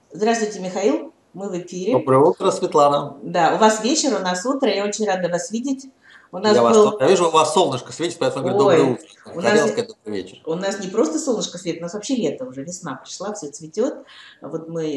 Здравствуйте, Михаил. Мы в эфире. Доброе утро, Светлана. Да, у вас вечер, у нас утро. Я очень рада вас видеть. У нас Я вас тоже. был... Я вижу, у вас солнышко светит, поэтому говорю доброе Ой, утро. у нас, Хотел сказать добрый вечер. у нас не просто солнышко светит, у нас вообще лето уже, весна пришла, все цветет. Вот мы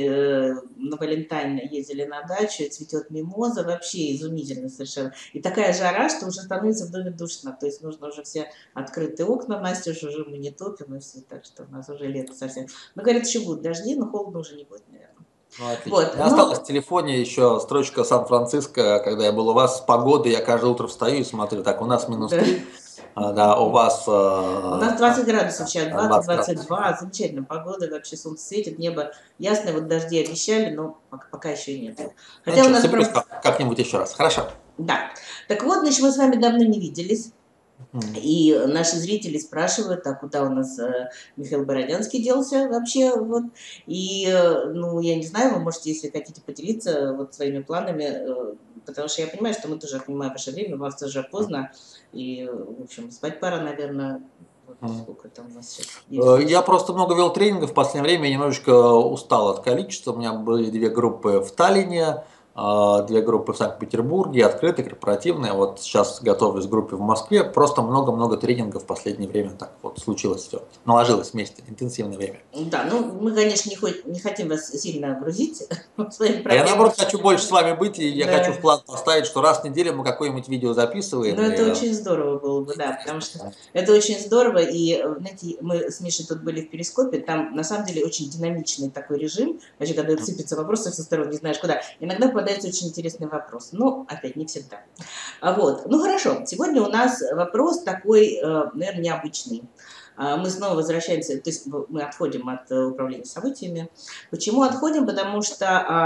на Валентайн ездили на дачу, и цветет мимоза, вообще изумительно совершенно. И такая жара, что уже становится в доме душно. То есть нужно уже все открытые окна, Настюш, уже мы не топим, и все, так что у нас уже лето совсем. Ну, говорят, еще будут дожди, но холодно уже не будет, наверное. Ну, отлично. У Вот, меня осталась в ну, телефоне еще строчка Сан-Франциско, когда я был у вас с погодой, я каждое утро встаю и смотрю, так, у нас минус да. 3, да, у вас У нас там 20 градусов сейчас, 20 градусов. 20-22, замечательная погода, вообще солнце светит, небо ясное, вот дожди обещали, но пока еще и нет. Ну Хотя у ничего, нас соберусь прям, как-нибудь еще раз. Хорошо. да. Так вот, значит, мы с вами давно не виделись, Мгм. и наши зрители спрашивают, а куда у нас Михаил Бородянский делся вообще, вот. И, ну, я не знаю, вы можете, если хотите, поделиться вот своими планами, потому что я понимаю, что мы тоже отнимаем ваше время, у вас тоже поздно, и, в общем, спать пора, наверное, вот Мгм. сколько там у нас сейчас, 9 Я вечера. просто много вел тренингов в последнее время, я немножечко устал от количества. У меня были две группы в Таллине, две группы в Санкт-Петербурге, открытые, корпоративные. Вот сейчас готовлюсь к группе в Москве. Просто много-много тренингов в последнее время. Так вот случилось все. Наложилось вместе, интенсивное время. Да, ну мы, конечно, не хотим вас сильно грузить своими А я проблемами. наоборот хочу больше с вами быть, и я хочу в Да. план поставить, что раз в неделю мы какое-нибудь видео Ну, записываем. это И очень здорово было бы, да, потому интересно. что это очень здорово, и, знаете, мы с Мишей тут были в Перископе, там, на самом деле, очень динамичный такой режим, вообще, когда сыпятся вопросы со сторон, не знаешь куда, иногда попадается очень интересный вопрос, но, опять, не всегда. Вот, ну, хорошо, сегодня у нас вопрос такой, наверное, необычный. Мы снова возвращаемся, то есть мы отходим от управления событиями. Почему отходим? Потому что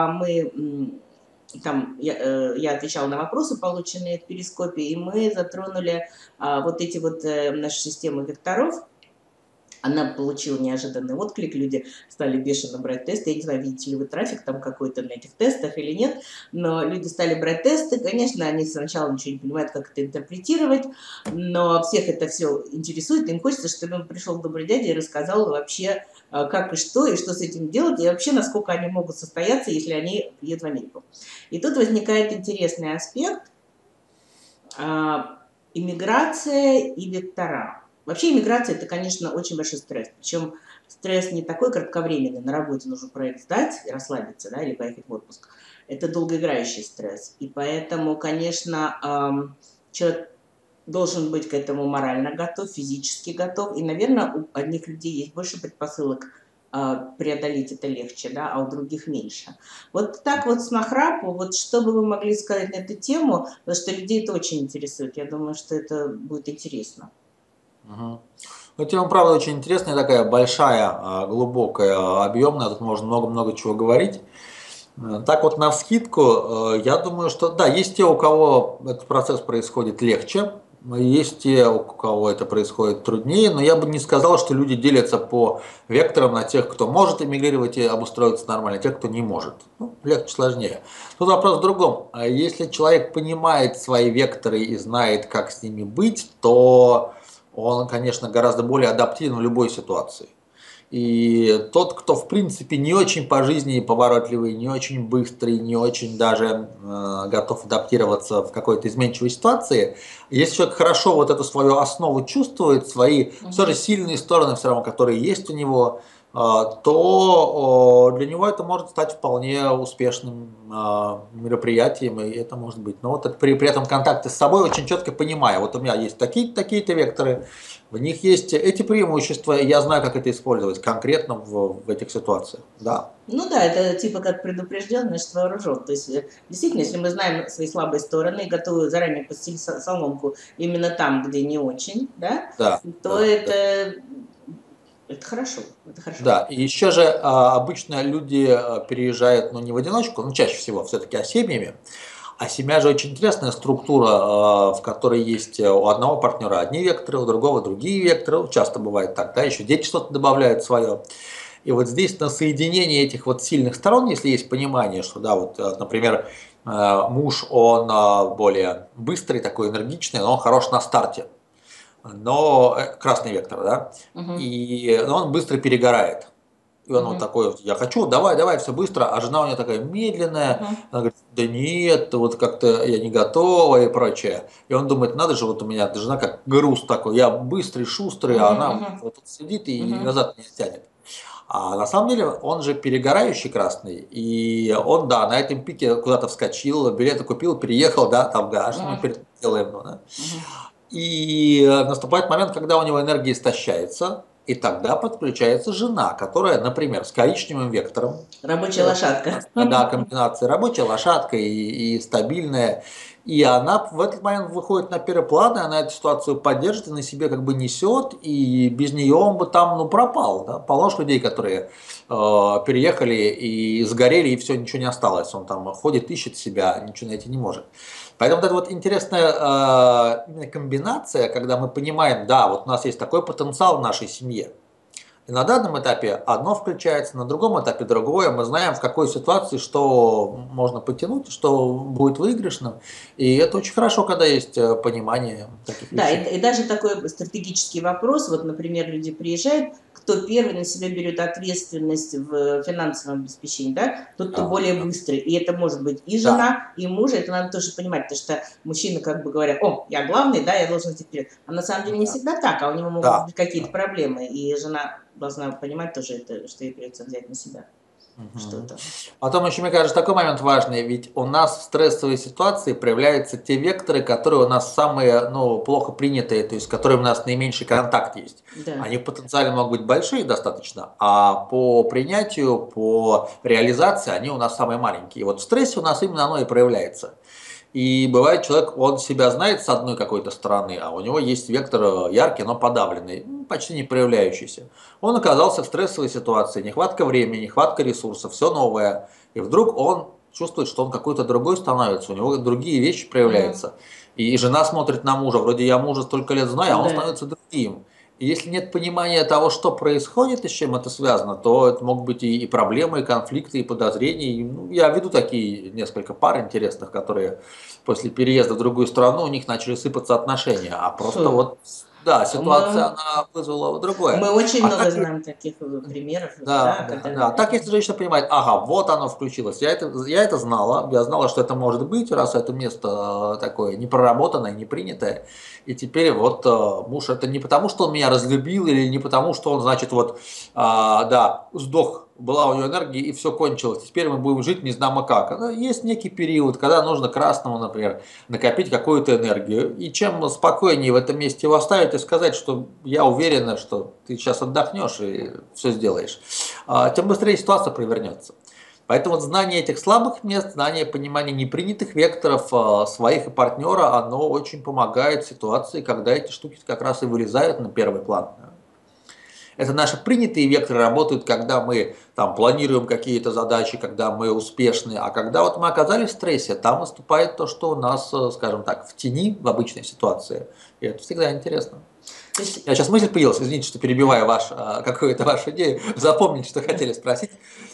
мы там я отвечала на вопросы, полученные в Перископе, и мы затронули вот эти вот наши системы векторов. Она получила неожиданный отклик, люди стали бешено брать тесты. Я не знаю, видите ли вы трафик там какой-то на этих тестах или нет, но люди стали брать тесты. Конечно, они сначала ничего не понимают, как это интерпретировать, но всех это все интересует. Им хочется, чтобы им пришел добрый дядя и рассказал вообще, как и что с этим делать, и вообще, насколько они могут состояться, если они приедут в Америку. И тут возникает интересный аспект иммиграция и вектора. Вообще иммиграция – это, конечно, очень большой стресс. Причем стресс не такой кратковременный, на работе нужно проект сдать и расслабиться, да, или поехать в отпуск. Это долгоиграющий стресс. И поэтому, конечно, человек должен быть к этому морально готов, физически готов. И, наверное, у одних людей есть больше предпосылок преодолеть это легче, да, а у других меньше. Вот так вот с нахрапу, вот что бы вы могли сказать на эту тему, потому что людей это очень интересует. Я думаю, что это будет интересно. Мгм. Ну, тема, правда, очень интересная, такая большая, глубокая, объемная. Тут можно много-много чего говорить. Так вот, навскидку, я думаю, что да, есть те, у кого этот процесс происходит легче, есть те, у кого это происходит труднее, но я бы не сказал, что люди делятся по векторам на тех, кто может эмигрировать и обустроиться нормально, и тех, кто не может. Ну, легче, сложнее. Тут вопрос в другом. Если человек понимает свои векторы и знает, как с ними быть, то он, конечно, гораздо более адаптивен в любой ситуации. И тот, кто в принципе не очень по жизни поворотливый, не очень быстрый, не очень даже готов адаптироваться в какой-то изменчивой ситуации, если человек хорошо вот эту свою основу чувствует, свои все же Мгм. сильные стороны все равно, которые есть у него, то для него это может стать вполне успешным мероприятием, и это может быть. Но вот это при этом контакте с собой очень четко понимая, вот у меня есть такие-то такие-то векторы, в них есть эти преимущества, и я знаю, как это использовать конкретно в этих ситуациях. Да. Ну да, это типа как предупрежден, значит вооружен. То есть действительно, если мы знаем свои слабые стороны и готовы заранее постелить соломку именно там, где не очень, да, Да, то да, да. это хорошо, это хорошо. Да, и еще же обычно люди переезжают, ну, не в одиночку, но чаще всего все-таки семьями. А семья же очень интересная структура, в которой есть у одного партнера одни векторы, у другого другие векторы. Часто бывает так, да, еще дети что-то добавляют свое. И вот здесь на соединение этих вот сильных сторон, если есть понимание, что, да, вот, например, муж, он более быстрый, такой энергичный, но он хорош на старте, но красный вектор, да, Мгм. и но он быстро перегорает. И он вот такой, вот, я хочу, давай, давай, все быстро. А жена у него такая медленная. Мгм. Она говорит, да нет, вот как-то я не готова и прочее. И он думает, надо же, вот у меня жена как груз такой. Я быстрый, шустрый, а Мгм. она Мгм. вот тут сидит и Мгм. назад не тянет. А на самом деле он же перегорающий красный. И он, да, на этом пике куда-то вскочил, билеты купил, переехал, да, там, да, что мы Мгм. перед этим делаем, ну, да. Мгм. И наступает момент, когда у него энергия истощается, и тогда подключается жена, которая, например, с коричневым вектором, Рабочая лошадка. да, комбинация рабочая лошадка и стабильная, и она в этот момент выходит на первый план, и она эту ситуацию поддержит и на себе как бы несет, и без нее он бы там, ну, пропал, да? Полно ж людей, которые переехали и сгорели, и все, ничего не осталось, он там ходит, ищет себя, ничего найти не может. Поэтому вот эта вот интересная именно комбинация, когда мы понимаем, да, вот у нас есть такой потенциал в нашей семье, и на данном этапе одно включается, на другом этапе другое. Мы знаем, в какой ситуации что можно потянуть, что будет выигрышным. И это очень хорошо, когда есть понимание таких Да, вещей. и даже такой стратегический вопрос, вот, например, люди приезжают, кто первый на себя берет ответственность в финансовом обеспечении, да, тот, кто Да, более быстрый. И это может быть и да, жена, и муж, это надо тоже понимать, потому что мужчины как бы говорят, о, я главный, да, я должен идти вперед. А на самом деле не да, всегда так, а у него могут да. быть какие-то проблемы, и жена должна понимать тоже это, что ей придется взять на себя Мгм. что-то. Потом еще, мне кажется, такой момент важный, ведь у нас в стрессовой ситуации проявляются те векторы, которые у нас самые, ну, плохо принятые, то есть с которыми у нас наименьший контакт есть. Да. Они потенциально могут быть большие достаточно, а по принятию, по реализации они у нас самые маленькие. И вот в стрессе у нас именно оно и проявляется. И бывает человек, он себя знает с одной какой-то стороны, а у него есть вектор яркий, но подавленный, почти не проявляющийся. Он оказался в стрессовой ситуации, нехватка времени, нехватка ресурсов, все новое. И вдруг он чувствует, что он какой-то другой становится, у него другие вещи Мгм. проявляются. И жена смотрит на мужа, вроде я мужа столько лет знаю, а он Да. становится другим. И если нет понимания того, что происходит и с чем это связано, то это могут быть и проблемы, и конфликты, и подозрения. И, ну, я веду такие несколько пар интересных, которые после переезда в другую страну у них начали сыпаться отношения. А просто Фу. вот, да, ситуация, Мы, она вызвала другое. мы очень А много так, знаем таких примеров, да, да, да, когда... да. Так, если женщина понимает, ага, вот оно включилось, я это знала, я знала, что это может быть, раз это место такое непроработанное, не принятое, и теперь вот муж это не потому, что он меня разлюбил, или не потому, что он, значит, вот, да, сдох, была у него энергия, и все кончилось, теперь мы будем жить не знамо как. Есть некий период, когда нужно красному, например, накопить какую-то энергию, и чем спокойнее в этом месте его оставить и сказать, что я уверена, что ты сейчас отдохнешь и все сделаешь, тем быстрее ситуация провернется. Поэтому вот знание этих слабых мест, знание понимания непринятых векторов своих и партнера, оно очень помогает в ситуации, когда эти штуки как раз и вылезают на первый план. Это наши принятые векторы работают, когда мы там планируем какие-то задачи, когда мы успешны, а когда вот мы оказались в стрессе, там наступает то, что у нас, скажем так, в тени в обычной ситуации. И это всегда интересно. То есть, Я сейчас мысль появилась, извините, что да. перебиваю какую-то вашу идею, запомните, что хотели спросить.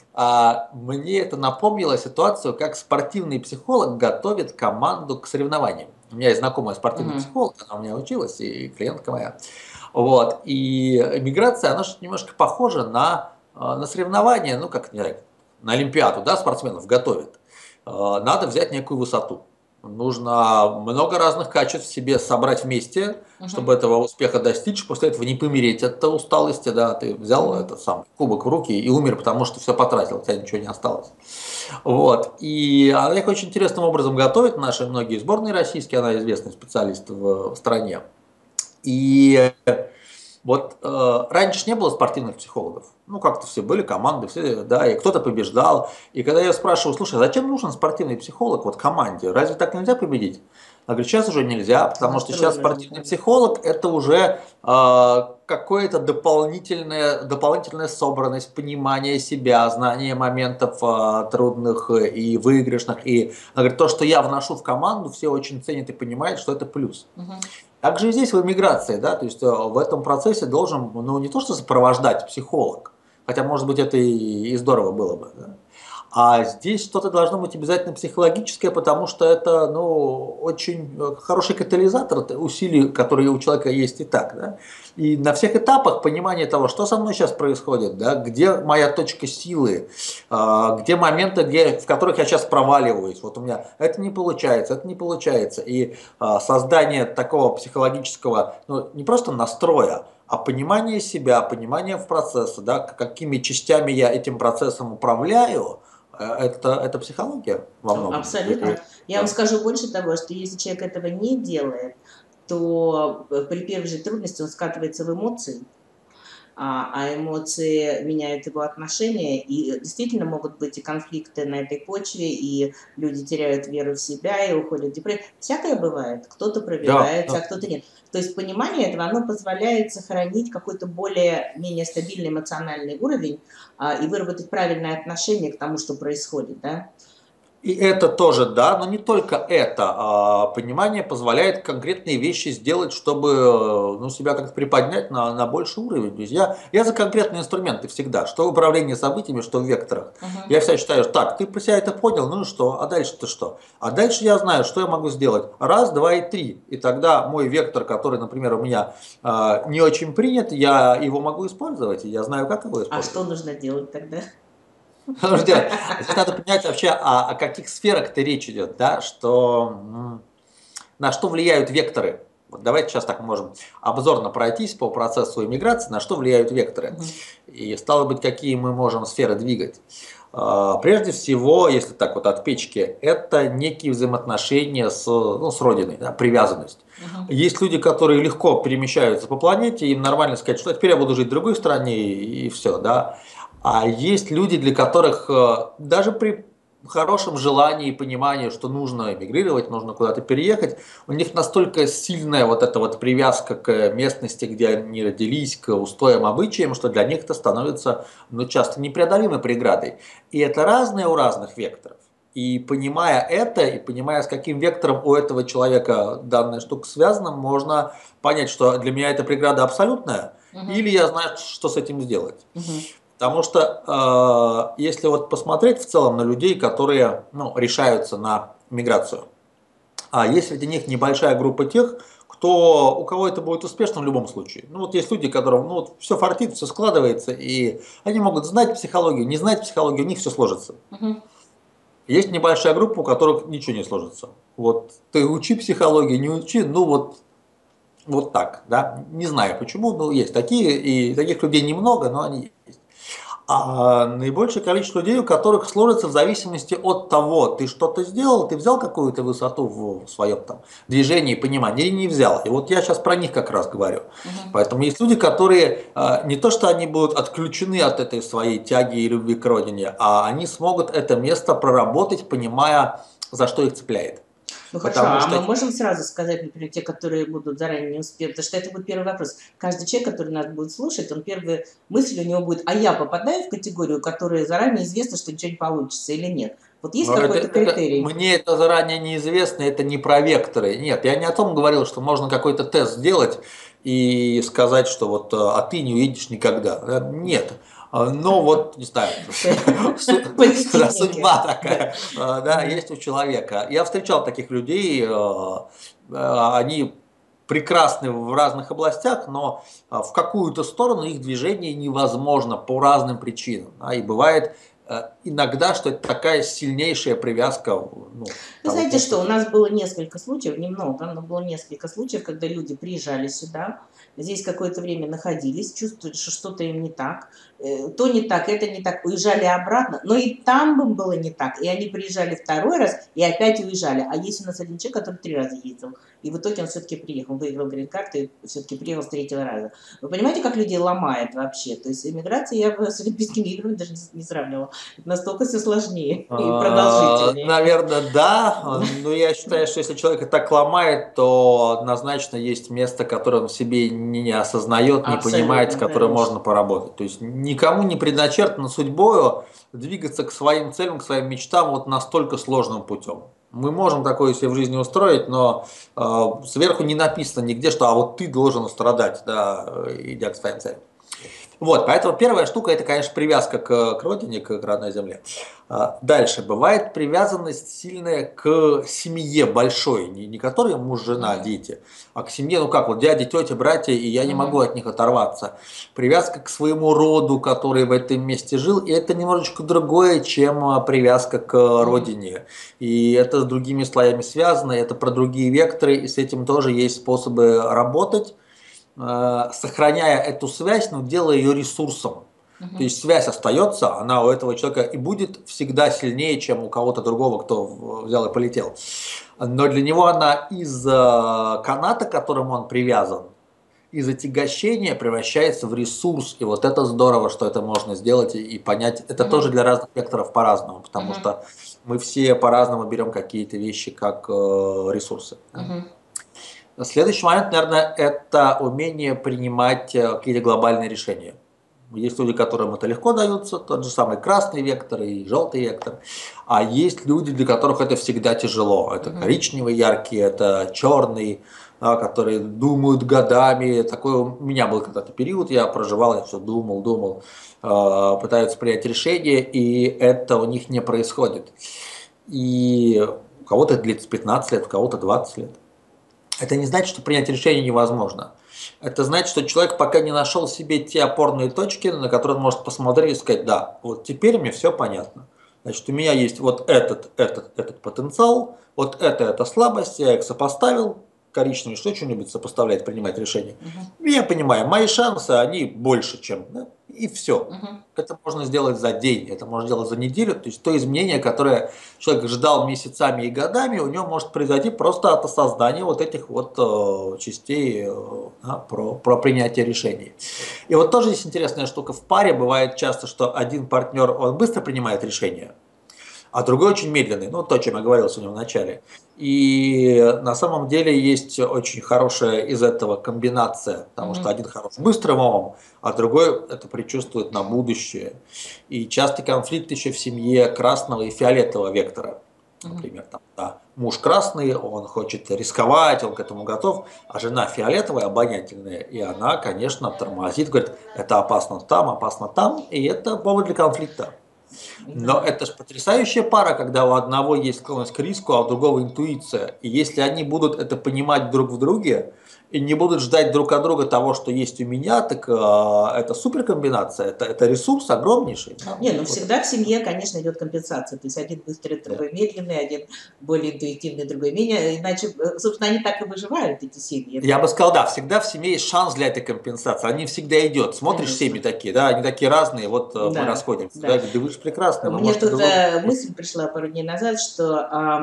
Мне это напомнило ситуацию, как спортивный психолог готовит команду к соревнованиям. У меня есть знакомая спортивный Мгм. психолог, она у меня училась, и клиентка моя. Вот. И миграция, она же немножко похожа на соревнования, ну, как, не знаю, на Олимпиаду, да, спортсменов готовят. Надо взять некую высоту. Нужно много разных качеств в себе собрать вместе, Мгм. чтобы этого успеха достичь, после этого не помереть от усталости, да, ты взял Мгм. этот самый кубок в руки и умер, потому что все потратил, у тебя ничего не осталось. Вот. И она их очень интересным образом готовит, наши многие сборные российские, она известный специалист в стране. И вот раньше не было спортивных психологов. Ну, как-то все были команды, все, да, и кто-то побеждал. И когда я спрашиваю, слушай, а зачем нужен спортивный психолог вот команде? Разве так нельзя победить? Она говорит, сейчас уже нельзя, потому что Настрой сейчас нужен, спортивный да. психолог это уже какое-то дополнительная собранность, понимание себя, знание моментов трудных и выигрышных. И она говорит, то, что я вношу в команду, все очень ценят и понимают, что это плюс. Мгм. Также и здесь в эмиграции, да, то есть в этом процессе должен, ну, не то что сопровождать психолог, хотя, может быть, это и здорово было бы, да, А здесь что-то должно быть обязательно психологическое, потому что это, ну, очень хороший катализатор усилий, которые у человека есть и так. Да? И на всех этапах понимание того, что со мной сейчас происходит, да, где моя точка силы, где моменты, в которых я сейчас проваливаюсь. Вот у меня это не получается, это не получается. И создание такого психологического, ну, не просто настроя, а понимание себя, понимание в процессе, да, какими частями я этим процессом управляю, это психология во многом. Абсолютно. Я вам Да. скажу больше того, что если человек этого не делает, то при первой же трудности он скатывается в эмоции, а эмоции меняют его отношения, и действительно могут быть и конфликты на этой почве, и люди теряют веру в себя и уходят в депрессию. Всякое бывает. Кто-то Да, пробивается, а да. кто-то нет. То есть понимание этого, оно позволяет сохранить какой-то более-менее стабильный эмоциональный уровень и выработать правильное отношение к тому, что происходит, да? И это тоже, да, но не только это. Понимание позволяет конкретные вещи сделать, чтобы ну, себя как-то приподнять на больший уровень. То есть я за конкретные инструменты всегда, что в управлении событиями, что в векторах. Мгм. Я всегда считаю, так, ты про себя это понял, ну и что, а дальше-то что? А дальше я знаю, что я могу сделать. Раз, два и три. И тогда мой вектор, который, например, у меня не очень принят, я его могу использовать, и я знаю, как его А что использовать. нужно делать тогда? Что же делать? Здесь надо понять вообще, о каких сферах-то речь идет, да, что, на что влияют векторы. Вот давайте сейчас так можем обзорно пройтись по процессу иммиграции, на что влияют векторы. Мгм. И стало быть, какие мы можем сферы двигать. Прежде всего, если так вот от печки, это некие взаимоотношения с Родиной, да, привязанность. Мгм. Есть люди, которые легко перемещаются по планете, им нормально сказать, что теперь я буду жить в другой стране и все, да. А есть люди, для которых даже при хорошем желании и понимании, что нужно эмигрировать, нужно куда-то переехать, у них настолько сильная вот эта вот привязка к местности, где они родились, к устоям, обычаям, что для них это становится, ну, часто непреодолимой преградой. И это разное у разных векторов. И понимая это, и понимая, с каким вектором у этого человека данная штука связана, можно понять, что для меня эта преграда абсолютная, Мгм. или я знаю, что с этим сделать. Мгм. Потому что если вот посмотреть в целом на людей, которые, ну, решаются на миграцию, есть среди них небольшая группа тех, у кого это будет успешно в любом случае. Ну вот есть люди, которым, ну, вот все фартит, все складывается, и они могут знать психологию, не знать психологию, у них все сложится. Мгм. Есть небольшая группа, у которых ничего не сложится. Вот ты учи психологию, не учи, ну вот так, да. Не знаю почему, но есть такие, и таких людей немного, но они есть. А наибольшее количество людей, у которых сложится в зависимости от того, ты что-то сделал, ты взял какую-то высоту в своем там движении, понимании, или не взял. И вот я сейчас про них как раз говорю. Мгм. Поэтому есть люди, которые не то, что они будут отключены от этой своей тяги и любви к родине, а они смогут это место проработать, понимая, за что их цепляет. Ну хорошо, Потому а что мы можем сразу сказать, например, те, которые будут заранее не успеть, потому что это будет первый вопрос. Каждый человек, который нас будет слушать, он первая мысль у него будет, а я попадаю в категорию, которая заранее известно, что ничего не получится или нет? Вот есть какой-то критерий? мне это заранее неизвестно, это не про векторы. Нет, я не о том говорил, что можно какой-то тест сделать и сказать, что вот а ты не увидишь никогда. Нет. Но вот, не знаю, Позитивненько. судьба Да. такая, да, Ага. есть у человека. Я встречал таких людей, они прекрасны в разных областях, но в какую-то сторону их движение невозможно по разным причинам. И бывает иногда, что это такая сильнейшая привязка, ну, Вы того знаете места. что, у нас было несколько случаев, немного, но было несколько случаев, когда люди приезжали сюда, здесь какое-то время находились, чувствуют, что что-то им не так, то не так, это не так, уезжали обратно, но и там им было не так, и они приезжали второй раз и опять уезжали. А есть у нас один человек, который 3 раза ездил, и в итоге он все-таки приехал, выиграл грин-карту и все-таки приехал с 3-го раза. Вы понимаете, как людей ломает вообще? То есть иммиграция я бы с Олимпийскими играми даже не сравнивала. Это настолько все сложнее и продолжительнее. Наверное, да. Но я считаю, что если человека так ломает, то однозначно есть место, которое он в себе не осознает, не понимает, с Абсолютно, которым конечно. можно поработать. То есть никому не предначертано судьбою двигаться к своим целям, к своим мечтам вот настолько сложным путем. Мы можем такое себе в жизни устроить, но сверху не написано нигде, что а вот ты должен страдать, да, идя к своим целям. Вот, поэтому первая штука это, конечно, привязка к родине, к родной земле. Дальше, бывает привязанность сильная к семье большой, не которой муж, жена, Мгм. дети, а к семье, ну как вот дяди, тети, братья, и я не могу Мгм. от них оторваться. Привязка к своему роду, который в этом месте жил, и это немножечко другое, чем привязка к Мгм. родине. И это с другими слоями связано, это про другие векторы, и с этим тоже есть способы работать, сохраняя эту связь, но делая ее ресурсом. То Мгм. есть связь остается, она у этого человека и будет всегда сильнее, чем у кого-то другого, кто взял и полетел. Но для него она из каната, к которому он привязан, из отягощения превращается в ресурс. И вот это здорово, что это можно сделать и понять. Это тоже Мгм. для разных векторов по-разному, потому Мгм. что мы все по-разному берем какие-то вещи как ресурсы. Мгм. Следующий момент, наверное, это умение принимать какие-то глобальные решения. Есть люди, которым это легко дается, тот же самый красный вектор и желтый вектор. А есть люди, для которых это всегда тяжело. Это Мгм. коричневый яркий, это черный, да, которые думают годами. Такой у меня был когда-то период, я проживал, я все думал, пытаются принять решение, и это у них не происходит. И у кого-то это длится 15 лет, у кого-то 20 лет. Это не значит, что принять решение невозможно. Это значит, что человек пока не нашел себе те опорные точки, на которые он может посмотреть и сказать, да, вот теперь мне все понятно. Значит, у меня есть вот этот потенциал, вот это слабость, я их сопоставил, коричневый, что любит сопоставлять, принимать решения. Мгм. И я понимаю, мои шансы, они больше, чем, да, и все. Мгм. Это можно сделать за день, это можно сделать за неделю. То есть то изменение, которое человек ждал месяцами и годами, у него может произойти просто от осознания вот этих вот частей да, про принятие решений. И вот тоже здесь интересная штука. В паре бывает часто, что один партнер, он быстро принимает решение, а другой очень медленный, ну то, о чем я говорил сегодня в начале. И на самом деле есть очень хорошая из этого комбинация, потому что Мгм. один хорош быстрым умом, а другой это предчувствует на будущее. И частый конфликт еще в семье красного и фиолетового вектора. Мгм. Например, там, да, муж красный, он хочет рисковать, он к этому готов, а жена фиолетовая, обонятельная, и она, конечно, тормозит, говорит, это опасно там, и это повод для конфликта. Но Да. это же потрясающая пара, когда у одного есть склонность к риску, а у другого интуиция. И если они будут это понимать друг в друге и не будут ждать друг от друга того, что есть у меня, так это супер комбинация, это ресурс огромнейший. Да, Не, ну вот всегда в семье, конечно, идет компенсация. То есть один быстрый, это. другой медленный, один более интуитивный, другой менее. Иначе, собственно, они так и выживают, эти семьи. Я Это, бы сказал, да, всегда в семье есть шанс для этой компенсации. Они всегда идет. Смотришь, семьи конечно. такие, да, они такие разные, вот мы Да, расходимся. Да, да. я говорю, да вы же прекрасны, вы Мне можете тут друг друга. мысль пришла пару дней назад, что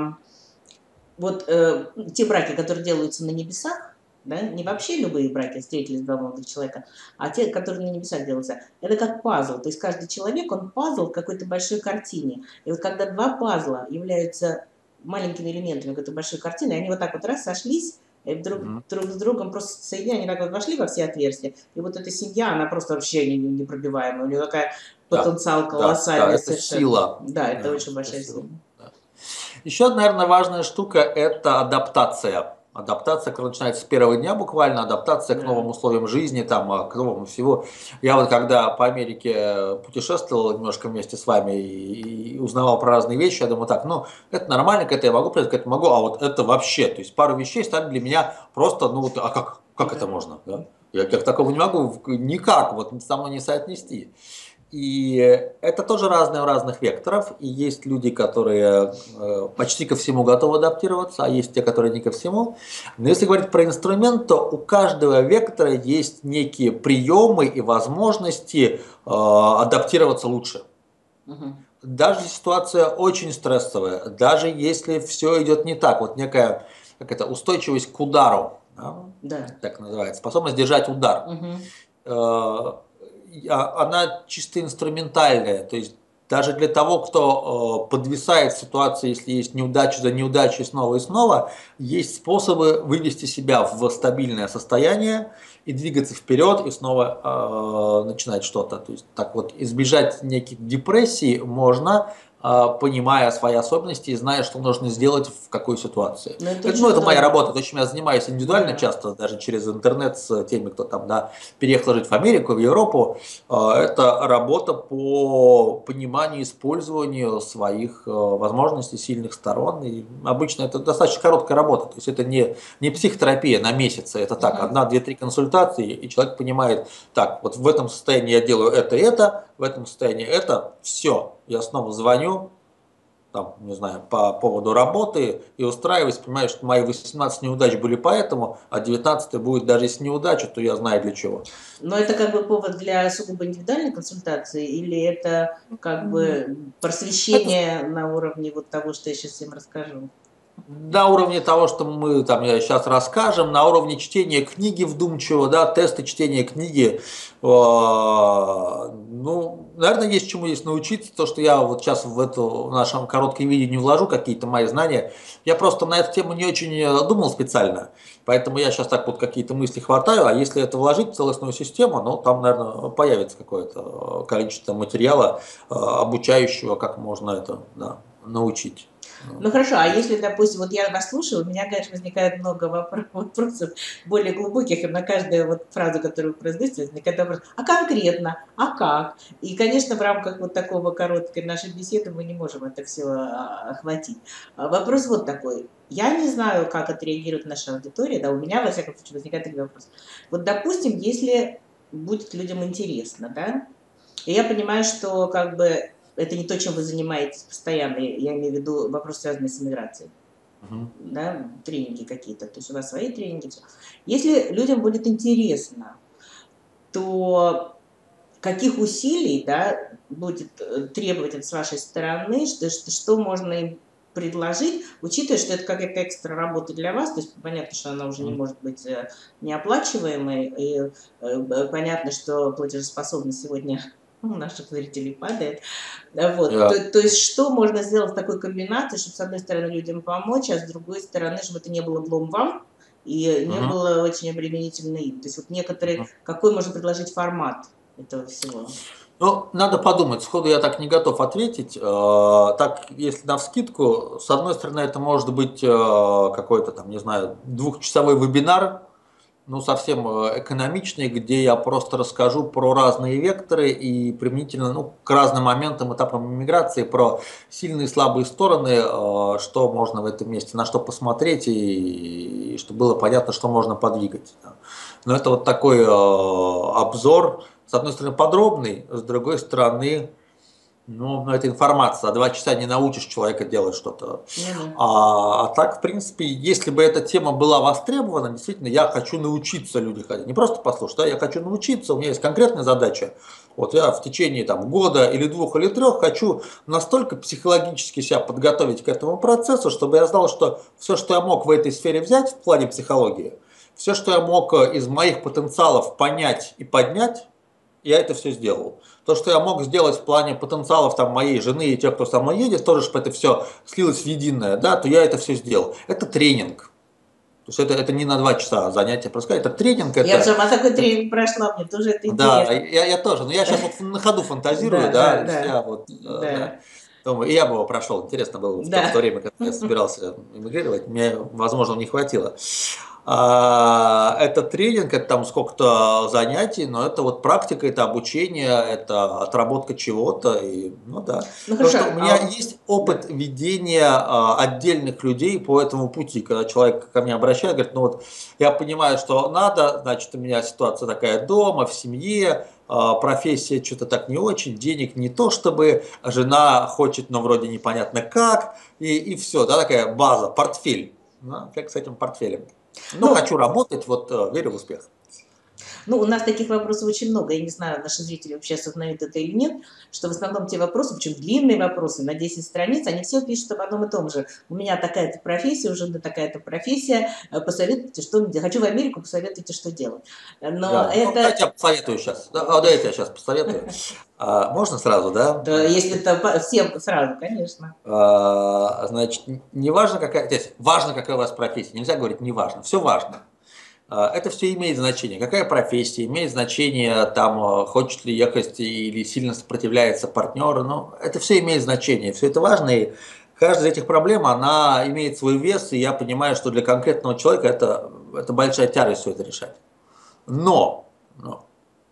вот те браки, которые делаются на небесах, да, не вообще любые браки, встретились два молодых человека, а те, которые на небесах делаются, это как пазл. То есть каждый человек, он пазл в какой-то большой картине. И вот когда два пазла являются маленькими элементами какой-то большой картины, они вот так вот раз сошлись, и друг с другом просто соединяя, они так вот вошли во все отверстия. И вот эта семья, она просто вообще непробиваемая. У нее такая Да, потенциал да, колоссальный это совершенно. сила. Да, это Да, очень это большая сила. сила. Да. Еще одна, наверное, важная штука – это адаптация. Адаптация, которая начинается с первого дня буквально, адаптация к Да. новым условиям жизни, там, к новому всего. Я вот когда по Америке путешествовал немножко вместе с вами и узнавал про разные вещи, я думаю, так, ну, это нормально, к этому я могу прийти, к этому могу, а вот это вообще, то есть пару вещей стали для меня просто, ну, вот, а как это Да. можно, да? Я к такому не могу никак, вот со мной не соотнести. И это тоже разное у разных векторов. И есть люди, которые почти ко всему готовы адаптироваться, а есть те, которые не ко всему. Но если говорить про инструмент, то у каждого вектора есть некие приемы и возможности адаптироваться лучше. Мгм. Даже если ситуация очень стрессовая, даже если все идет не так, вот некая как это, устойчивость к удару, да, Да. так называется, способность держать удар. Мгм. Э, она чисто инструментальная, то есть даже для того, кто подвисает в ситуации, если есть неудача за неудачей снова и снова, есть способы вывести себя в стабильное состояние и двигаться вперед и снова начинать что-то. То есть так вот избежать неких депрессий можно, понимая свои особенности и зная, что нужно сделать в какой ситуации. Ну, это Это, очень это моя здорово. работа, то, чем я занимаюсь индивидуально Да. часто, даже через интернет с теми, кто там, да, переехал жить в Америку, в Европу. Это работа по пониманию, использованию своих возможностей, сильных сторон. И обычно это достаточно короткая работа, то есть это не психотерапия на месяцы, это так, Мгм. одна, две, три консультации, и человек понимает, так, вот в этом состоянии я делаю это, в этом состоянии это, все, я снова звоню, там, не знаю, по поводу работы и устраиваюсь, понимаю, что мои 18 неудач были поэтому, а 19 будет даже если неудача, то я знаю для чего. Но это как бы повод для сугубо индивидуальной консультации или это как бы Это просвещение на уровне вот того, что я сейчас всем расскажу? на уровне того, что мы там сейчас расскажем, на уровне чтения книги вдумчиво, да, тесты чтения книги, ну, наверное, есть чему есть научиться, то, что я вот сейчас в эту в нашем короткое видео не вложу какие-то мои знания, я просто на эту тему не очень думал специально, поэтому я сейчас так вот какие-то мысли хватаю, а если это вложить в целостную систему, ну, там, наверное, появится какое-то количество материала, обучающего, как можно это, да, научить. Ну хорошо, а если, допустим, вот я вас слушаю, у меня, конечно, возникает много вопросов более глубоких, и на каждую вот фразу, которую вы произносите, возникает вопрос, а конкретно, а как? И, конечно, в рамках вот такого короткой нашей беседы мы не можем это все охватить. Вопрос вот такой. Я не знаю, как отреагирует наша аудитория, да, у меня, во всяком случае, возникает такой вопрос. Вот, допустим, если будет людям интересно, да, и я понимаю, что как бы это не то, чем вы занимаетесь постоянно, я имею в виду вопрос, связанный с иммиграцией, Мгм. да, тренинги какие-то, то есть у вас свои тренинги, все. Если людям будет интересно, то каких усилий, да, будет требовать с вашей стороны, что можно им предложить, учитывая, что это какая-то экстра работа для вас, то есть понятно, что она уже не может быть неоплачиваемой, и понятно, что платежеспособность сегодня у наших зрителей падает. Вот. Я То есть что можно сделать в такой комбинации, чтобы с одной стороны людям помочь, а с другой стороны, чтобы это не было влом вам и не Мгм. было очень обременительно им. То есть вот некоторые, Мгм. какой можно предложить формат этого всего? Ну, надо подумать, сходу я так не готов ответить. Так, если навскидку, с одной стороны, это может быть какой-то там, не знаю, двухчасовой вебинар, ну, совсем экономичный, где я просто расскажу про разные векторы и применительно, ну, к разным моментам, этапам иммиграции, про сильные и слабые стороны, что можно в этом месте, на что посмотреть, и чтобы было понятно, что можно подвигать. Да. Но это вот такой обзор, с одной стороны, подробный, с другой стороны, ну, это информация, за 2 часа не научишь человека делать что-то. Ну да. А так, в принципе, если бы эта тема была востребована, действительно, я хочу научиться, люди хотят. Не просто послушать, да, я хочу научиться, у меня есть конкретная задача. Вот я в течение там, года или 2 или 3 хочу настолько психологически себя подготовить к этому процессу, чтобы я знал, что все, что я мог в этой сфере взять в плане психологии, все, что я мог из моих потенциалов понять и поднять, я это все сделал. То, что я мог сделать в плане потенциалов там, моей жены и тех, кто со мной едет, тоже, чтобы это все слилось в единое, да, то я это все сделал. Это тренинг. То есть это не на 2 часа занятия просто, это тренинг, Я сама такой это тренинг прошла, мне тоже это да, интересно. я тоже, но я сейчас вот на ходу фантазирую, Да, да, да, то есть да, я вот, да, да, думаю, и я бы его прошел, интересно было в то да. время, когда я собирался эмигрировать, мне, возможно, не хватило. Это тренинг, это там сколько-то занятий, но это вот практика, это обучение, это отработка чего-то, и, ну да. Ну Потому хорошо, что у меня есть да. опыт ведения отдельных людей по этому пути, когда человек ко мне обращается, говорит, ну вот я понимаю, что надо, значит, у меня ситуация такая дома, в семье, профессия что-то так не очень, денег не то, чтобы жена хочет, но вроде непонятно как, и все, да, такая база, портфель. Ну, как с этим портфелем. Ну, Ну, хочу работать, вот верю в успех. Ну, у нас таких вопросов очень много. Я не знаю, наши зрители вообще осознают это или нет, что в основном те вопросы, причем длинные вопросы на 10 страниц, они все пишут об одном и том же. У меня такая-то профессия, у жены такая-то профессия, посоветуйте, что мне делать. Хочу в Америку, посоветуйте, что делать. Но Да, ну, это, дайте я посоветую сейчас. Дайте я сейчас посоветую. Можно сразу, да? да, если это всем сразу, конечно. Значит, не важно, какая, то есть важно, какая у вас профессия. Нельзя говорить не важно. Все важно. Это все имеет значение. Какая профессия, имеет значение, там, хочет ли ехать или сильно сопротивляется партнер. Ну, это все имеет значение, все это важно. И каждая из этих проблем, она имеет свой вес, и я понимаю, что для конкретного человека это большая тяжесть все это решать. Но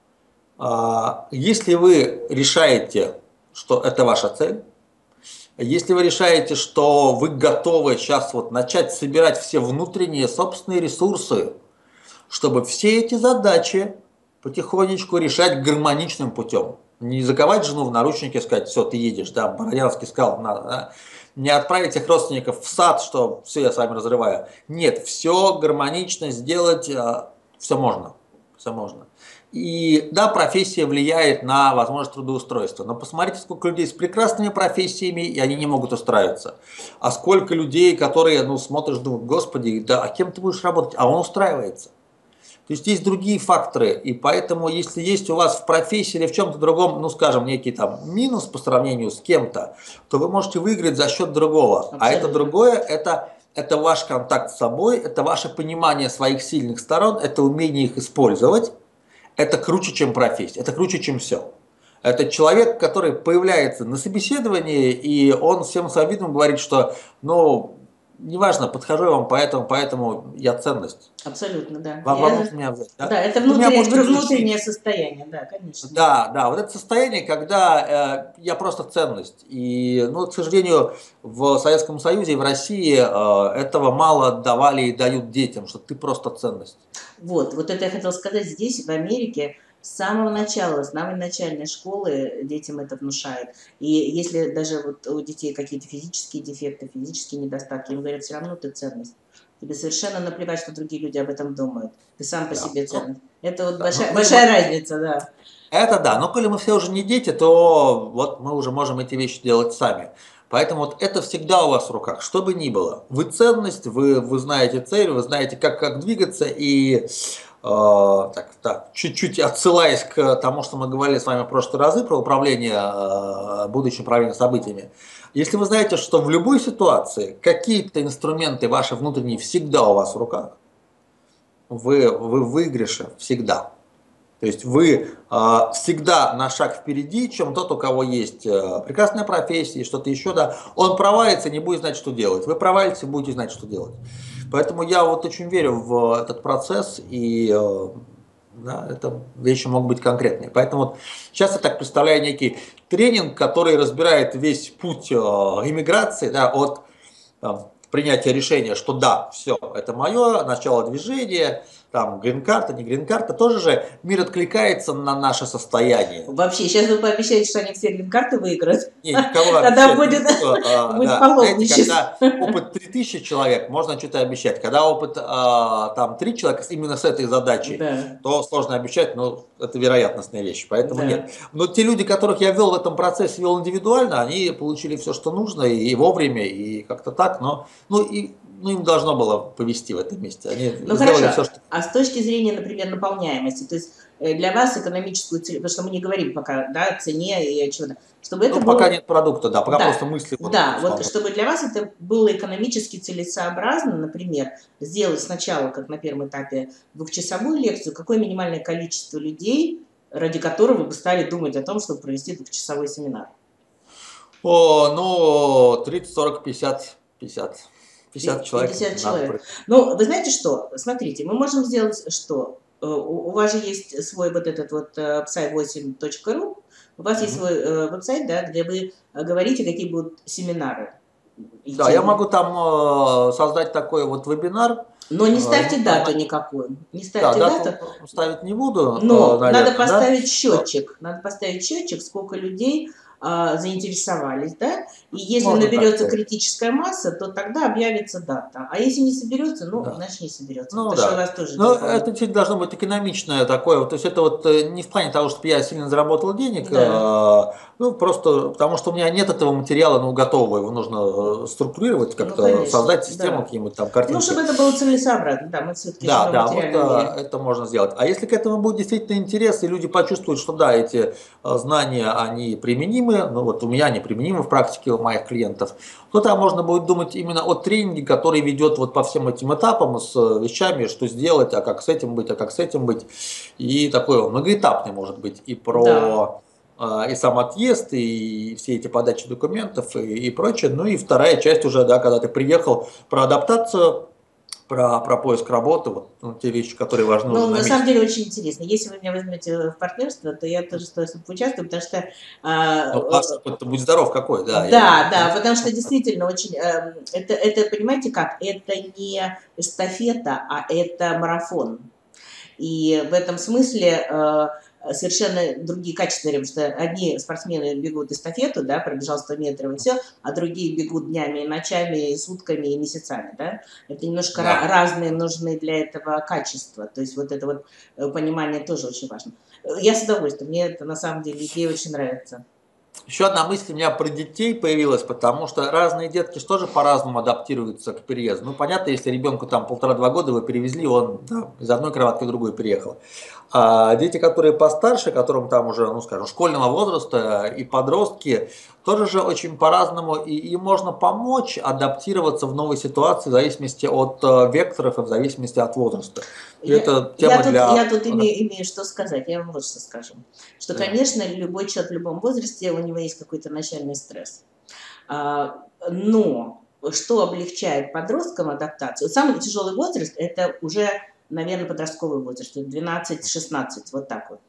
если вы решаете, что это ваша цель, если вы решаете, что вы готовы сейчас вот начать собирать все внутренние собственные ресурсы, чтобы все эти задачи потихонечку решать гармоничным путем. Не заковать жену в наручники и сказать, все, ты едешь, да, Бородянский сказал, надо, да? Не отправить их родственников в сад, что все, я с вами разрываю. Нет, все гармонично сделать, все можно, все можно. И да, профессия влияет на возможность трудоустройства, но посмотрите, сколько людей с прекрасными профессиями, и они не могут устраиваться. А сколько людей, которые, ну, смотришь, думают, господи, да, а кем ты будешь работать? А он устраивается. То есть есть другие факторы, и поэтому, если есть у вас в профессии или в чем-то другом, ну, скажем, некий там минус по сравнению с кем-то, то вы можете выиграть за счет другого. Абсолютно. А это другое, это ваш контакт с собой, это ваше понимание своих сильных сторон, это умение их использовать. Это круче, чем профессия, это круче, чем все. Это человек, который появляется на собеседовании, и он всем своим видом говорит, что, ну, неважно, подхожу я вам, поэтому я ценность. Абсолютно, да. Вам можете меня взять, да? Да, это внутреннее состояние, да, конечно. Да, вот это состояние, когда я просто ценность. И, ну, к сожалению, в Советском Союзе и в России этого мало давали и дают детям, что ты просто ценность. Вот это я хотела сказать, здесь, в Америке, с самого начала, с самой начальной школы детям это внушают. И если даже вот у детей какие-то физические дефекты, физические недостатки, им говорят, все равно ты ценность. Тебе совершенно наплевать, что другие люди об этом думают. Ты сам по себе ценность. Это вот большая разница, да. Это да, но коли мы все уже не дети, то вот мы уже можем эти вещи делать сами. Поэтому вот это всегда у вас в руках, что бы ни было. Вы ценность, вы знаете цель, вы знаете, как двигаться. И чуть-чуть отсылаясь к тому, что мы говорили с вами в прошлые разы про управление, будущее управление событиями. Если вы знаете, что в любой ситуации какие-то инструменты ваши внутренние всегда у вас в руках, вы в выигрыше всегда. То есть вы всегда на шаг впереди, чем тот, у кого есть прекрасная профессия и что-то еще, да, он провалится, не будет знать, что делать. Вы провалитесь, будете знать, что делать. Поэтому я вот очень верю в этот процесс, и да, это вещи могут быть конкретные. Поэтому вот сейчас я так представляю некий тренинг, который разбирает весь путь иммиграции, да, от принятия решения, что да, все, это мое, начало движения, там, грин-карта, не грин-карта, тоже же мир откликается на наше состояние. Вообще, сейчас вы пообещаете, что они все грин-карты выиграют. Нет, никого тогда будет паломничество. Когда опыт 3000 человек, можно что-то обещать. Когда опыт там 3 человека именно с этой задачей, да, то сложно обещать, но это вероятностная вещь, поэтому да, нет. Но те люди, которых я вел в этом процессе, вел индивидуально, они получили все, что нужно, и вовремя, и как-то так, но им должно было повезти в этом месте. Они хорошо, все, что... А с точки зрения, например, наполняемости, то есть для вас экономическую цель, потому что мы не говорим пока, да, о цене и о чего-то, чтобы это пока нет продукта, да, пока просто мысли. Да, вот чтобы для вас это было экономически целесообразно, например, сделать сначала, как на первом этапе, 2-часовую лекцию, какое минимальное количество людей, ради которого вы бы стали думать о том, чтобы провести 2-часовой семинар? 30, 40, 50 человек. 50 человек. Ну, вы знаете что? Смотрите, мы можем сделать что? У вас же есть свой вот этот вот psy8.ru, у вас есть свой веб-сайт, да, где вы говорите, какие будут семинары. Да, я могу там создать такой вот вебинар. Но не ставьте дату никакую. Не ставьте дату. Ставить не буду. Но наверное, надо поставить счетчик. Надо поставить счетчик, сколько людей заинтересовались, да, и если наберется критическая масса, то тогда объявится дата, а если не соберется, значит не соберется, потому что у вас тоже... это действительно должно быть экономичное такое, то есть это вот не в плане того, чтобы я сильно заработал денег, да, просто потому что у меня нет этого материала, готового, его нужно структурировать, как-то создать систему, да, какие-нибудь там картинки. Чтобы это было целесообразно, да, мы все-таки это можно сделать. А если к этому будет действительно интерес, и люди почувствуют, что да, эти знания, они применимы, применимы, ну вот у меня они применимы в практике у моих клиентов, то там можно будет думать именно о тренинге, который ведет вот по всем этим этапам с вещами, что сделать, а как с этим быть, а как с этим быть. И такой он многоэтапный может быть и Да. про и сам отъезд, и все эти подачи документов и прочее. Ну и вторая часть уже, да, когда ты приехал, про адаптацию, про поиск работы, вот ну, те вещи, которые важны уже Ну, на на самом месте. деле очень интересно. Если вы меня возьмете в партнерство, то я тоже с удовольствием поучаствую, потому что Ну, у вас опыт, будь здоров какой, да, я да, понимаю. да, потому что действительно очень, это, понимаете как, это не эстафета, а это марафон. И в этом смысле совершенно другие качества, потому что одни спортсмены бегут эстафету, да, пробежал 100 метров и все, а другие бегут днями, и ночами, и сутками, и месяцами, да. Это немножко Да. разные нужны для этого качества, то есть вот это вот понимание тоже очень важно. Я с удовольствием, мне это на самом деле идея очень нравится. Еще одна мысль у меня про детей появилась, потому что разные детки же тоже по-разному адаптируются к переезду. Ну, понятно, если ребенку там 1,5-2 года вы перевезли, он да, из одной кроватки в другую переехал. А дети, которые постарше, которым там уже, ну, скажем, школьного возраста и подростки, тоже же очень по-разному, и им можно помочь адаптироваться в новой ситуации в зависимости от векторов и в зависимости от возраста. И это тема Я для... тут имею что сказать, я вам вот что скажу. Что, Да. конечно, любой человек в любом возрасте, у него есть какой-то начальный стресс. Но что облегчает подросткам адаптацию? Самый тяжелый возраст – это уже, наверное, подростковый возраст, 12-16, вот так вот.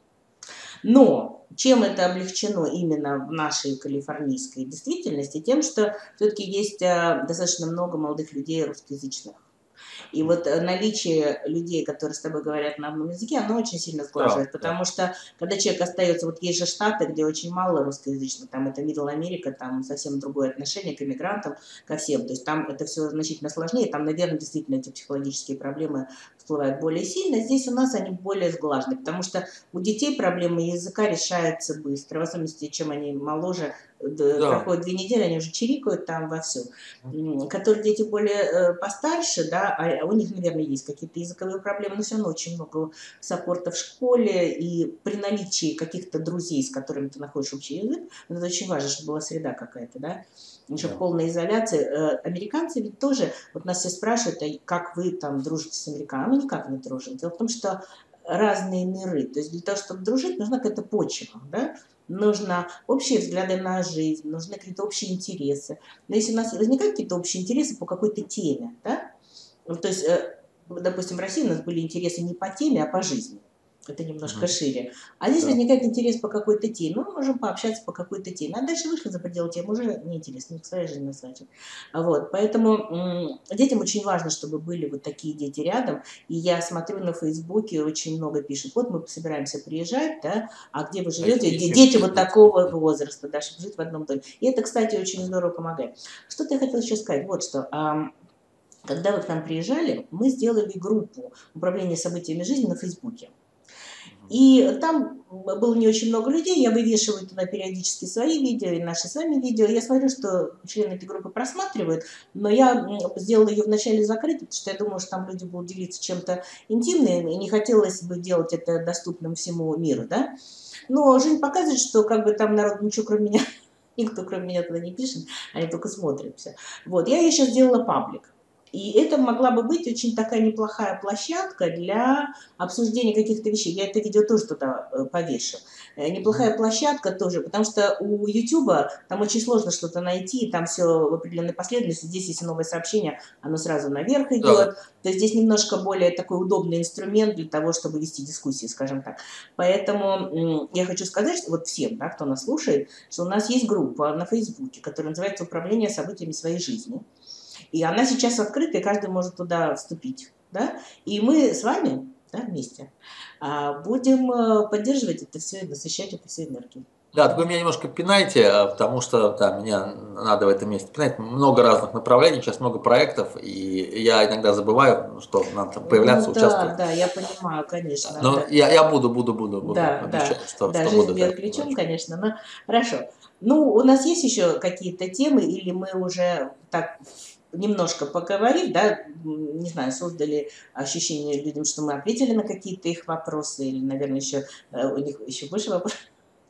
Но чем это облегчено именно в нашей калифорнийской действительности? Тем, что все-таки есть достаточно много молодых людей русскоязычных. И вот наличие людей, которые с тобой говорят на одном языке, оно очень сильно Да, сглаживает, да. потому что когда человек остается, вот есть же штаты, где очень мало русскоязычных, там это Middle Америка, там совсем другое отношение к иммигрантам, ко всем, то есть там это все значительно сложнее, там, наверное, действительно эти психологические проблемы всплывают более сильно, здесь у нас они более сглажены, потому что у детей проблемы языка решаются быстро, в особенности, чем они моложе, Да. проходит 2 недели, они уже чирикают там вовсю. Которые дети более постарше, да, а у них, наверное, есть какие-то языковые проблемы, но все равно очень много саппорта в школе, и при наличии каких-то друзей, с которыми ты находишь общий язык, это очень важно, чтобы была среда какая-то, да, чтобы Да. полная изоляция. Американцы ведь тоже, вот нас все спрашивают, а как вы там дружите с американцами? А мы никак не дружим. Дело в том, что разные миры, то есть для того, чтобы дружить, нужна какая-то почва, да, нужно общие взгляды на жизнь, нужны какие-то общие интересы. Но если у нас возникают какие-то общие интересы по какой-то теме, да, ну, то есть, допустим, в России у нас были интересы не по теме, а по жизни. Это немножко Мгм. шире. А здесь Да. возникает интерес по какой-то теме. Мы можем пообщаться по какой-то теме. А дальше вышли за пределы темы, уже неинтересно. Не к своей жизни, на своей жизни. Вот. Поэтому детям очень важно, чтобы были вот такие дети рядом. И я смотрю на Фейсбуке, очень много пишут. Вот мы собираемся приезжать, да, а где вы А еще живете? ничего Дети не вот делать. такого возраста, да, чтобы жить в одном доме. И это, кстати, очень здорово помогает. Что-то я хотела еще сказать. Вот что. Когда вы к нам приезжали, мы сделали группу управления событиями жизни на Фейсбуке. И там было не очень много людей, я вывешиваю туда периодически свои видео и наши с вами видео. Я смотрю, что члены этой группы просматривают, но я сделала ее вначале закрытой, потому что я думаю, что там люди будут делиться чем-то интимным, и не хотелось бы делать это доступным всему миру, да. Но жизнь показывает, что как бы там народ ничего кроме меня, никто кроме меня туда не пишет, они только смотрят все. Вот, я еще сделала паблик. И это могла бы быть очень такая неплохая площадка для обсуждения каких-то вещей. Я это видео тоже туда повешу. Мгм. Неплохая площадка тоже, потому что у Ютуба там очень сложно что-то найти, там все в определенной последовательности. Здесь, если новое сообщение, оно сразу наверх Да. идет. То есть здесь немножко более такой удобный инструмент для того, чтобы вести дискуссии, скажем так. Поэтому я хочу сказать, что вот всем, да, кто нас слушает, что у нас есть группа на Фейсбуке, которая называется «Управление событиями своей жизни». И она сейчас открыта, и каждый может туда вступить. Да? И мы с вами, да, вместе будем поддерживать это все и насыщать это все энергией. Да, вы меня немножко пинаете, потому что да, меня надо в этом месте пинать. Много разных направлений, сейчас много проектов, и я иногда забываю, что надо там появляться, Ну да, участвовать. да, я понимаю, конечно, Но да. я буду, Да, да, обещаю, да, что жизнь буду, бьет да. ключом, конечно, но хорошо. Ну, у нас есть еще какие-то темы, или мы уже так немножко поговорив, да, не знаю, создали ощущение людям, что мы ответили на какие-то их вопросы, или, наверное, еще у них еще больше вопросов.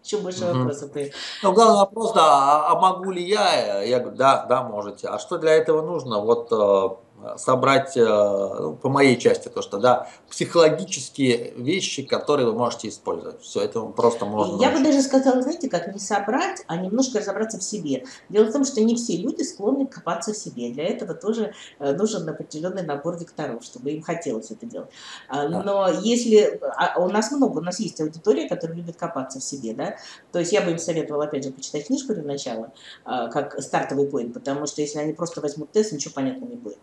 Еще больше Мгм. вопросов появится. Ну, главный вопрос, да, а могу ли я? Я говорю, да, да, можете. А что для этого нужно? Вот собрать, ну, по моей части, то, что, да, психологические вещи, которые вы можете использовать. Все, это просто И можно я бы научить. даже сказала, знаете, как не собрать, а немножко разобраться в себе. Дело в том, что не все люди склонны копаться в себе. Для этого тоже нужен определенный набор векторов, чтобы им хотелось это делать. Да. Но если... у нас много, у нас есть аудитория, которая любит копаться в себе, да. То есть я бы им советовала, опять же, почитать книжку для начала, как стартовый поинт, потому что если они просто возьмут тест, ничего понятно не будет.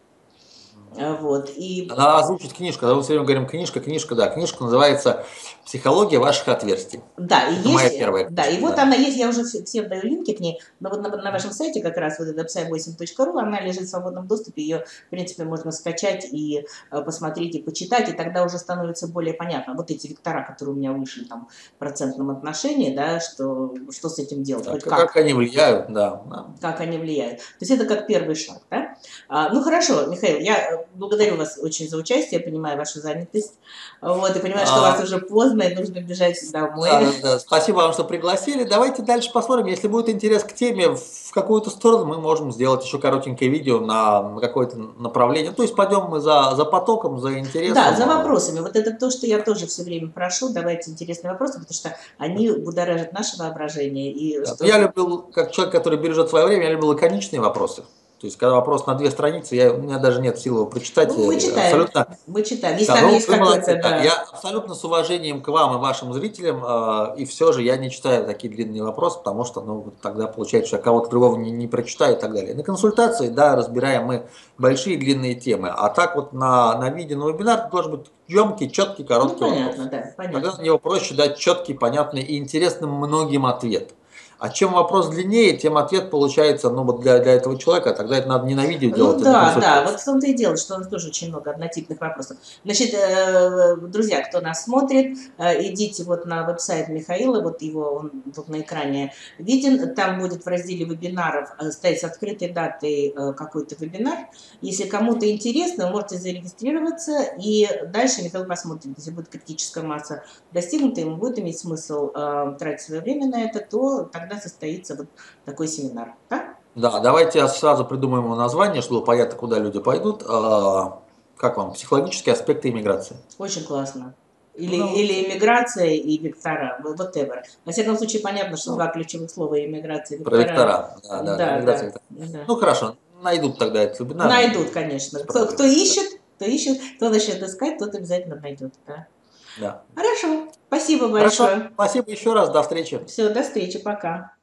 Вот. И Надо озвучить книжку. Мы все время говорим книжка, книжка, да. Книжка называется «Психология ваших отверстий». да, и Это моя есть, первая да, и книжка, вот да. она есть, я уже всем даю линки к ней, но вот на вашем сайте как раз вот это psy8.ru, она лежит в свободном доступе, ее, в принципе, можно скачать и посмотреть, и почитать, и тогда уже становится более понятно. Вот эти вектора, которые у меня вышли там в процентном отношении, да, что с этим делать, Да, хоть как как, они влияют, да. Да. как они влияют. То есть это как первый шаг, да? Ну хорошо, Михаил, я благодарю вас очень за участие, я понимаю вашу занятость, вот, и понимаю, что у вас А, уже поздно, и нужно бежать Да, домой. да, да. Спасибо вам, что пригласили. Давайте дальше посмотрим. Если будет интерес к теме в какую-то сторону, мы можем сделать еще коротенькое видео на какое-то направление. То есть пойдем мы за потоком, за Да, интересом. за вопросами. Вот это то, что я тоже все время прошу. Давайте интересные вопросы, потому что они будоражат наше воображение. И Да. Но я что... люблю, как человек, который бережет свое время, я люблю лаконичные вопросы. То есть, когда вопрос на 2 страницы, у меня даже нет силы его прочитать. Ну, мы читаем. Абсолютно. Мы читаем. Если Да, там ну есть вы молодцы, какой-то, да. Я да. абсолютно с уважением к вам и вашим зрителям, и все же я не читаю такие длинные вопросы, потому что, ну, вот тогда получается, что я кого-то другого не прочитаю и так далее. На консультации, да, разбираем мы большие длинные темы, а так вот на видео, на вебинар должен быть емкий, четкий, Ну, короткий понятно, вопрос. да, Тогда понятно. на него проще дать четкий, понятный и интересный многим ответ. А чем вопрос длиннее, тем ответ получается, ну, вот для этого человека, а тогда это надо не на видео делать, Ну а на да, да, консультации. вот в том-то и дело, что у нас тоже очень много однотипных вопросов. Значит, друзья, кто нас смотрит, идите вот на веб-сайт Михаила, вот его, он тут на экране виден, там будет в разделе вебинаров стоять с открытой датой какой-то вебинар. Если кому-то интересно, вы можете зарегистрироваться, и дальше Михаил посмотрит, если будет критическая масса достигнута, ему будет иметь смысл тратить свое время на это, то тогда состоится вот такой семинар. Да? Да, давайте сразу придумаем ему название, чтобы понятно, куда люди пойдут. Как вам? Психологические аспекты иммиграции. Очень классно. Ну, Или иммиграция и вектора, whatever. Во всяком случае, понятно, что ну, два ключевых слова иммиграция и про вектора. вектора. Да, да, да, Да, иммиграция, да, вектора. да. Ну, хорошо, найдут тогда этот вебинар, Найдут, конечно. без Кто проблем. ищет, кто начнет искать, тот обязательно найдет. Да. Да. Хорошо. Спасибо Хорошо, большое. спасибо еще раз, до встречи. Все, до встречи, пока.